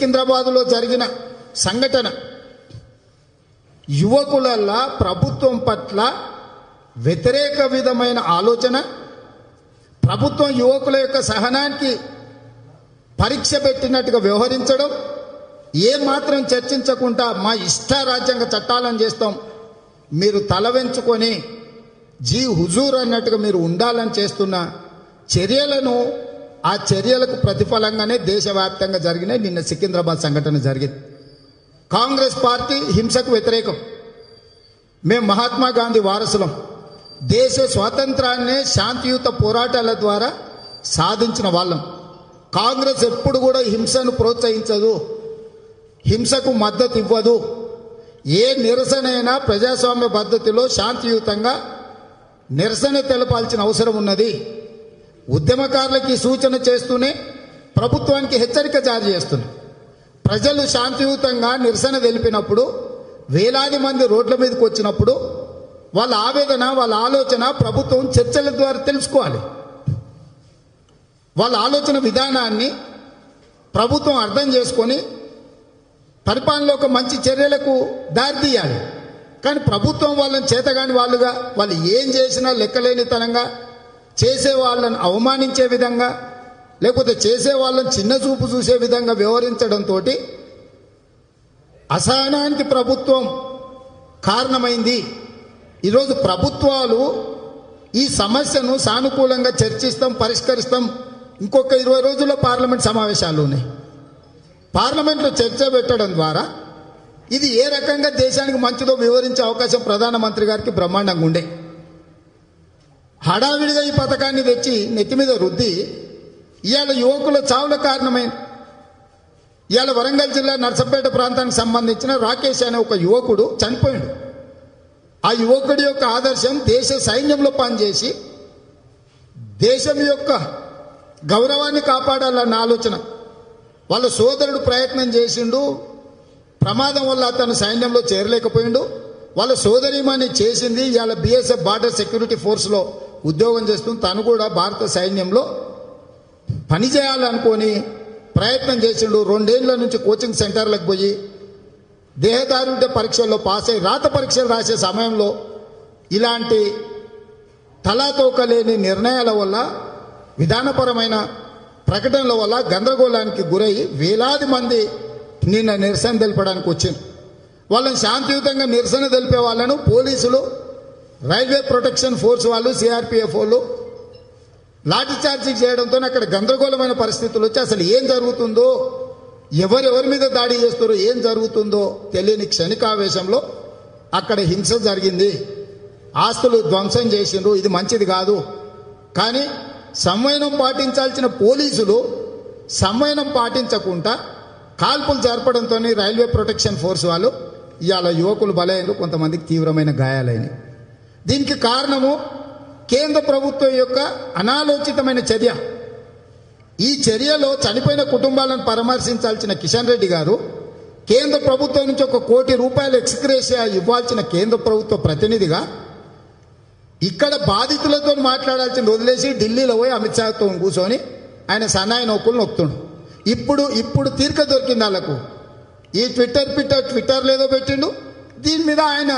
సికింద్రాబాద్లో జరిగిన సంఘటన యువకులల్లా ప్రభుత్వం పట్ల వ్యతిరేక విధమైన ఆలోచన, ప్రభుత్వం యువకుల యొక్క సహనానికి పరీక్ష పెట్టినట్టుగా వ్యవహరించడం, ఏ మాత్రం చర్చించకుండా మా ఇష్ట రాజ్యాంగ చట్టాలను చేస్తాం, మీరు తల వెంచుకొని జీ హుజూర్ అన్నట్టుగా మీరు ఉండాలని చేస్తున్న చర్యలను, ఆ చర్యలకు ప్రతిఫలంగానే దేశవ్యాప్తంగా జరిగిన నిన్న సికింద్రాబాద్ సంఘటన జరిగింది. కాంగ్రెస్ పార్టీ హింసకు వ్యతిరేకం. మేము మహాత్మా గాంధీ వారసులం. దేశ స్వాతంత్రాన్ని శాంతియుత పోరాటాల ద్వారా సాధించిన వాళ్ళం. కాంగ్రెస్ ఎప్పుడు కూడా హింసను ప్రోత్సహించదు, హింసకు మద్దతు ఇవ్వదు. ఏ నిరసనైనా ప్రజాస్వామ్య పద్ధతిలో శాంతియుతంగా నిరసన తెలపాల్సిన అవసరం ఉన్నది. ఉద్యమకారులకి సూచన చేస్తూనే ప్రభుత్వానికి హెచ్చరిక జారీ చేస్తున్నాం. ప్రజలు శాంతియుతంగా నిరసన తెలిపినప్పుడు, వేలాది మంది రోడ్ల మీదకి వచ్చినప్పుడు వాళ్ళ ఆవేదన, వాళ్ళ ఆలోచన ప్రభుత్వం చర్చల ద్వారా తెలుసుకోవాలి. వాళ్ళ ఆలోచన విధానాన్ని ప్రభుత్వం అర్థం చేసుకొని పరిపాలనలో ఒక మంచి చర్యలకు దారితీయాలి. కానీ ప్రభుత్వం వాళ్ళని చేతగాని వాళ్ళుగా, వాళ్ళు ఏం చేసినా లెక్కలేనితనంగా, చేసే వాళ్ళని అవమానించే విధంగా, లేకపోతే చేసే వాళ్ళని చిన్న చూపు చూసే విధంగా వ్యవహరించడంతో అసహనానికి ప్రభుత్వం కారణమైంది. ఈరోజు ప్రభుత్వాలు ఈ సమస్యను సానుకూలంగా చర్చిస్తాం, పరిష్కరిస్తాం. ఇంకొక 20 రోజుల్లో పార్లమెంట్ సమావేశాలు ఉన్నాయి. పార్లమెంట్లో చర్చ పెట్టడం ద్వారా ఇది ఏ రకంగా దేశానికి మంచిదో వివరించే అవకాశం ప్రధానమంత్రి గారికి బ్రహ్మాండంగా ఉండే. హడావిడిగా ఈ పథకాన్ని తెచ్చి నెత్తి మీద రుద్ది ఇవాళ యువకుల చావుల కారణమైంది. ఇవాళ వరంగల్ జిల్లా నర్సంపేట ప్రాంతానికి సంబంధించిన రాకేష్ అనే ఒక యువకుడు చనిపోయాడు. ఆ యువకుడి యొక్క ఆదర్శం దేశ సైన్యంలో పనిచేసి దేశం యొక్క గౌరవాన్ని కాపాడాలన్న ఆలోచన. వాళ్ళ సోదరుడు ప్రయత్నం చేసిండు, ప్రమాదం వల్ల అతను సైన్యంలో చేరలేకపోయిండు. వాళ్ళ సోదరిమణి చేసింది, ఇవాళ బిఎస్ఎఫ్ బార్డర్ సెక్యూరిటీ ఫోర్స్లో ఉద్యోగం చేస్తుంది. తను కూడా భారత సైన్యంలో పనిచేయాలనుకొని ప్రయత్నం చేసిండు. 2 ఏళ్ల నుంచి కోచింగ్ సెంటర్లకు పోయి దేహదారుఢ్య పరీక్షల్లో పాస్ అయ్యి రాత పరీక్షలు రాసే సమయంలో ఇలాంటి తలాతోకలేని నిర్ణయాల వల్ల, విధానపరమైన ప్రకటనల వల్ల గందరగోళానికి గురై వేలాది మంది నిన్న నిరసన తెలపడానికి వచ్చింది. వాళ్ళని శాంతియుతంగా నిరసన తెలిపే వాళ్ళను పోలీసులు, రైల్వే ప్రొటెక్షన్ ఫోర్స్ వాళ్ళు, సిఆర్పిఎఫ్ వాళ్ళు లాఠీ చార్జీ చేయడంతో అక్కడ గందరగోళమైన పరిస్థితులు వచ్చి అసలు ఏం జరుగుతుందో, ఎవరెవరి మీద దాడి చేస్తారో, ఏం జరుగుతుందో తెలియని క్షణికావేశంలో అక్కడ హింస జరిగింది. ఆస్తులు ధ్వంసం చేసిండ్రు. ఇది మంచిది కాదు. కానీ సంయమనం పాటించాల్సిన పోలీసులు సంయమనం పాటించకుండా కాల్పులు జరపడంతో రైల్వే ప్రొటెక్షన్ ఫోర్స్ వాళ్ళు ఇవాళ యువకులు బలైనరు, కొంతమందికి తీవ్రమైన గాయాలైనవి. దీనికి కారణము కేంద్ర ప్రభుత్వం యొక్క అనాలోచితమైన చర్య. ఈ చర్యలో చనిపోయిన కుటుంబాలను పరామర్శించాల్సిన కిషన్ రెడ్డి గారు కేంద్ర ప్రభుత్వం నుంచి ₹1 కోటి ఎక్స్గ్రేషియా ఇవ్వాల్సిన కేంద్ర ప్రభుత్వ ప్రతినిధిగా ఇక్కడ బాధితులతో మాట్లాడాల్సిన వదిలేసి ఢిల్లీలో పోయి అమిత్ షాతో కూర్చొని ఆయన సన్నాయి నౌకులు నొక్కుతుండు. ఇప్పుడు తీరిక దొరికింది వాళ్ళకు. ఈ ట్విట్టర్లో ఏదో పెట్టిండు, దీని మీద ఆయన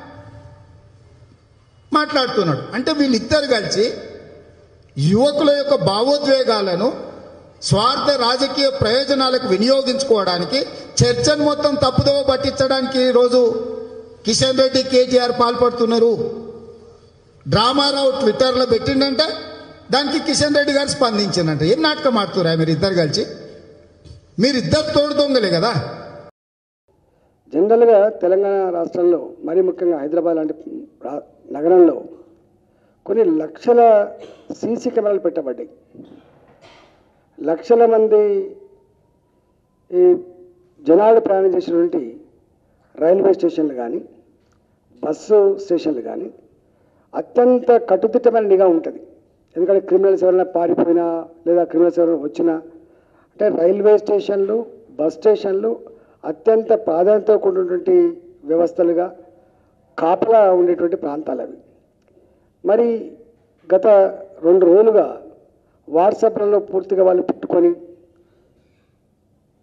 మాట్లాడుతున్నాడు. అంటే వీళ్ళిద్దరు కలిసి యువకుల యొక్క భావోద్వేగాలను స్వార్థ రాజకీయ ప్రయోజనాలకు వినియోగించుకోవడానికి, చర్చను మొత్తం తప్పుదోవ పట్టించడానికి ఈరోజు కిషన్ రెడ్డి, కేటీఆర్ పాల్పడుతున్నారు. డ్రామారావు ట్విట్టర్లో పెట్టిండంటే దానికి కిషన్ రెడ్డి గారు స్పందించిందంట. ఏం నాటకం ఆడుతురా మీరిద్దరు కలిసి? మీరిద్దరు తోడు దొంగలే కదా. జనరల్గా తెలంగాణ రాష్ట్రంలో, మరీ ముఖ్యంగా హైదరాబాద్ లాంటి నగరంలో కొన్ని లక్షల సీసీ కెమెరాలు పెట్టబడ్డాయి. లక్షల మంది ఈ జనాలు ప్రయాణం చేసినటువంటి రైల్వే స్టేషన్లు కానీ, బస్సు స్టేషన్లు కానీ అత్యంత కట్టుదిట్టమైన నిఘా ఉంటుంది. ఎందుకంటే క్రిమినల్స్ ఎవరైనా పారిపోయినా లేదా క్రిమినల్స్ ఎవరైనా వచ్చినా, అంటే రైల్వే స్టేషన్లు, బస్ స్టేషన్లు అత్యంత ప్రాధాన్యతతో కూడినటువంటి వ్యవస్థలుగా కాపలా ఉండేటువంటి ప్రాంతాలు అవి. మరి గత 2 రోజులుగా వాట్సాప్లలో పూర్తిగా వాళ్ళు పెట్టుకొని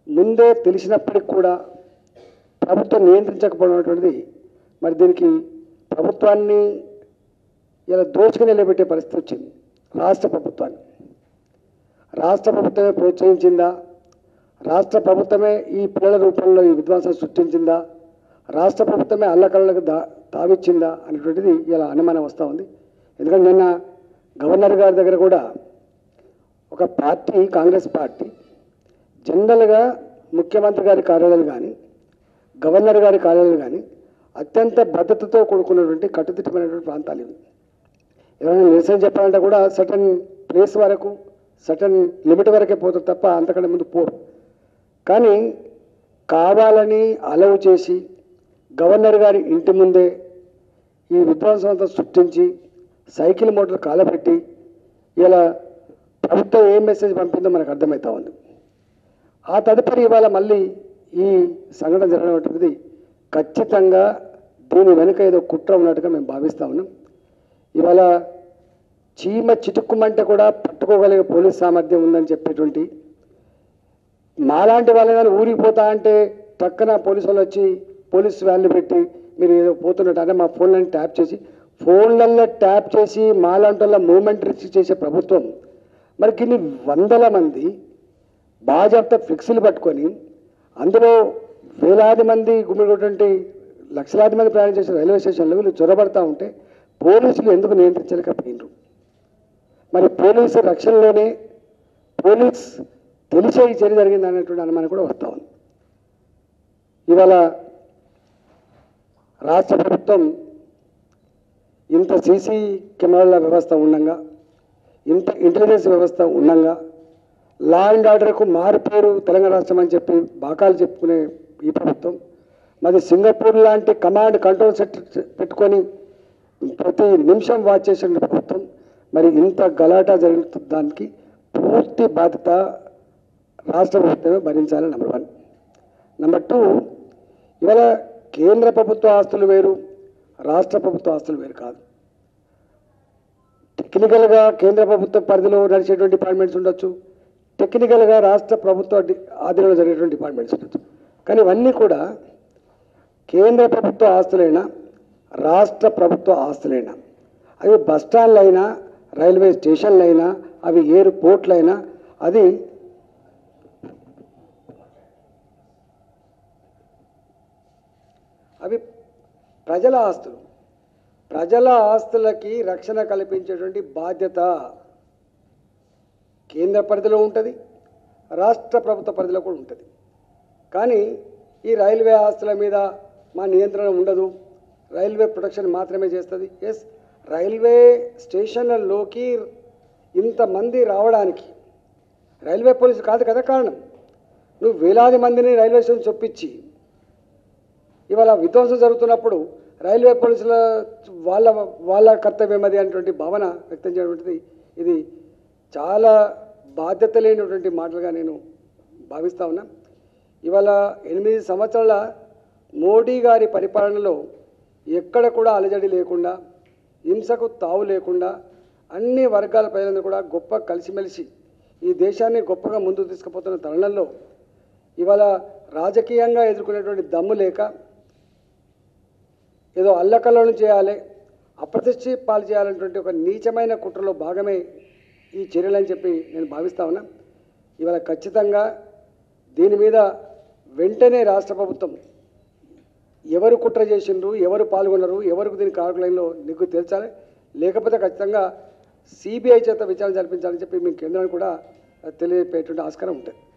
ముందే తెలిసినప్పటికి కూడా ప్రభుత్వం నియంత్రించకపోవడం మరి దీనికి ప్రభుత్వాన్ని ఇలా దోచుకుని నిలబెట్టే పరిస్థితి వచ్చింది. రాష్ట్ర ప్రభుత్వమే ప్రోత్సహించిందా? రాష్ట్ర ప్రభుత్వమే ఈ పిల్లల రూపంలో ఈ విధ్వంసం సృష్టించిందా? రాష్ట్ర ప్రభుత్వమే అల్లకల్లకు తావిచ్చిందా అనేటువంటిది ఇలా అనుమానం వస్తూ ఉంది. ఎందుకంటే నిన్న గవర్నర్ గారి దగ్గర కూడా ఒక పార్టీ, కాంగ్రెస్ పార్టీ జనరల్గా ముఖ్యమంత్రి గారి కార్యాలయాలు కానీ గవర్నర్ గారి కార్యాలయాలు కానీ అత్యంత భద్రతతో కూడుకున్నటువంటి కట్టుదిట్టమైనటువంటి ప్రాంతాలు ఇవి. ఎవరైనా నిరసన చెప్పాలంటే కూడా సర్టన్ ప్లేస్ వరకు, సర్టన్ లిమిట్ వరకే పోతారు తప్ప అంతకంటే ముందు పోరు. కానీ కావాలని అలవ్ చేసి గవర్నర్ గారి ఇంటి ముందే ఈ విధ్వంసం అంతా సృష్టించి సైకిల్ మోటార్లు కాలబెట్టి ఇలా ప్రభుత్వం ఏం మెసేజ్ పంపిందో మనకు అర్థమవుతా ఉంది. ఆ తదుపరి ఇవాళ మళ్ళీ ఈ సంఘటన జరగడం ఖచ్చితంగా దీని వెనుక ఏదో కుట్ర ఉన్నట్టుగా మేము భావిస్తూ ఉన్నాం. ఇవాళ చీమ చిటుక్కుమంటే కూడా పట్టుకోగలిగే పోలీస్ సామర్థ్యం ఉందని చెప్పేటువంటి మాలాంటి వాళ్ళు కానీ ఊరికి పోతా అంటే టక్కన పోలీసు వాళ్ళు వచ్చి పోలీస్ వ్యాన్లు పెట్టి మీరు ఏదో పోతున్నట్టు అంటే మా ఫోన్లను ట్యాప్ చేసి మాలాంటి వాళ్ళ మూమెంట్ రిస్ట్రిక్ట్ చేసే ప్రభుత్వం మరి ఇన్ని వందల మంది బాజాప్తా ఫ్లెక్సీలు పట్టుకొని అందులో వేలాది మంది గుమిగొటువంటి లక్షలాది మంది ప్రయాణం చేసిన రైల్వే స్టేషన్లో వీళ్ళు చొరబడతా ఉంటే పోలీసులు ఎందుకు నియంత్రించలేకపోయినారు? మరి పోలీసు రక్షణలోనే పోలీస్ తెలిసే ఈ చర్య జరిగింది అనేటువంటి అనుమానం కూడా వస్తూ ఉంది. ఇవాళ రాష్ట్ర ప్రభుత్వం ఇంత సీసీ కెమెరాల వ్యవస్థ ఉండగా, ఇంత ఇంటెలిజెన్స్ వ్యవస్థ ఉండగా, లా అండ్ ఆర్డర్కు మారుపేరు తెలంగాణ రాష్ట్రం అని చెప్పి బాకాలు చెప్పుకునే ఈ ప్రభుత్వం మరి సింగపూర్ లాంటి కమాండ్ కంట్రోల్ సెట్ పెట్టుకొని ప్రతి నిమిషం వాచ్ చేసిన ప్రభుత్వం మరి ఇంత గలాటా జరుగుతున్న దానికి పూర్తి బాధ్యత రాష్ట్ర ప్రభుత్వమే భరించాలి. నెంబర్ 1. నెంబర్ 2, ఇవాళ కేంద్ర ప్రభుత్వ ఆస్తులు వేరు, రాష్ట్ర ప్రభుత్వ ఆస్తులు వేరు కాదు. టెక్నికల్గా కేంద్ర ప్రభుత్వ పరిధిలో నడిచేటువంటి డిపార్ట్మెంట్స్ ఉండొచ్చు, టెక్నికల్గా రాష్ట్ర ప్రభుత్వ ఆధీనంలో జరిగేటువంటి డిపార్ట్మెంట్స్ ఉండొచ్చు. కానీ ఇవన్నీ కూడా కేంద్ర ప్రభుత్వ ఆస్తులైనా రాష్ట్ర ప్రభుత్వ ఆస్తులైనా, అవి బస్టాండ్లు అయినా రైల్వే స్టేషన్లు అయినా అవి ఎయిర్పోర్ట్లు అయినా అవి ప్రజల ఆస్తులు. ప్రజల ఆస్తులకి రక్షణ కల్పించేటువంటి బాధ్యత కేంద్ర పరిధిలో ఉంటుంది, రాష్ట్ర ప్రభుత్వ పరిధిలో కూడా ఉంటుంది. కానీ ఈ రైల్వే ఆస్తుల మీద మా నియంత్రణ ఉండదు, రైల్వే ప్రొటెక్షన్ మాత్రమే చేస్తుంది. ఎస్, రైల్వే స్టేషన్లలోకి ఇంతమంది రావడానికి రైల్వే పోలీసు కాదు కదా కారణం. నువ్వు వేలాది మందిని రైల్వే స్టేషన్ చొప్పించి ఇవాళ విధ్వంసం జరుగుతున్నప్పుడు రైల్వే పోలీసుల వాళ్ళ కర్తవ్యం అది అనేటువంటి భావన వ్యక్తం చేయటువంటిది ఇది చాలా బాధ్యత లేనటువంటి మాటలుగా నేను భావిస్తూ ఉన్నా. ఇవాళ 8 సంవత్సరాల మోడీ గారి పరిపాలనలో ఎక్కడ కూడా అలజడి లేకుండా, హింసకు తావు లేకుండా అన్ని వర్గాల ప్రజలను కూడా గొప్ప కలిసిమెలిసి ఈ దేశాన్ని గొప్పగా ముందుకు తీసుకుపోతున్న తరుణంలో ఇవాళ రాజకీయంగా ఎదుర్కొనేటువంటి దమ్ము లేక ఏదో అల్లకల్లోలం చేయాలి, అప్రతిష్ఠ పాలు చేయాలనేటువంటి ఒక నీచమైన కుట్రలో భాగమే ఈ చర్యలని చెప్పి నేను భావిస్తా ఉన్నా. ఇవాళ ఖచ్చితంగా దీని మీద వెంటనే రాష్ట్ర ప్రభుత్వం ఎవరు కుట్ర చేసిండ్రు, ఎవరు పాల్గొన్నారు, ఎవరికి దీని కారకులైనలో నీకు తెలిసాలి. లేకపోతే ఖచ్చితంగా సిబిఐ చేత విచారణ జరిపించాలని చెప్పి మీ కేంద్రానికి కూడా తెలియపేటువంటి ఆస్కారం ఉంటుంది.